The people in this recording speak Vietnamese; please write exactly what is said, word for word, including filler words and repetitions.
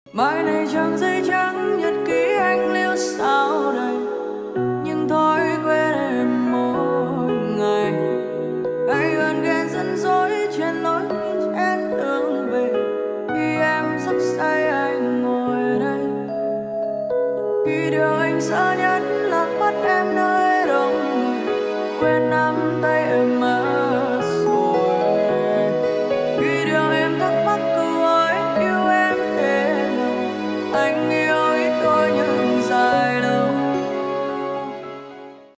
Mai này trang giấy trắng nhật ký anh lưu sao đây, nhưng thói quen em mỗi ngày. Anh gần ghen dẫn dối trên lối trên đường về, khi em rất say anh ngồi đây. Khi điều anh sợ nhất